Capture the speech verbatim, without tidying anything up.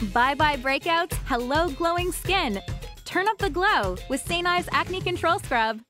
Bye-bye breakouts, hello glowing skin. Turn up the glow with Saint Ives Acne Control Scrub.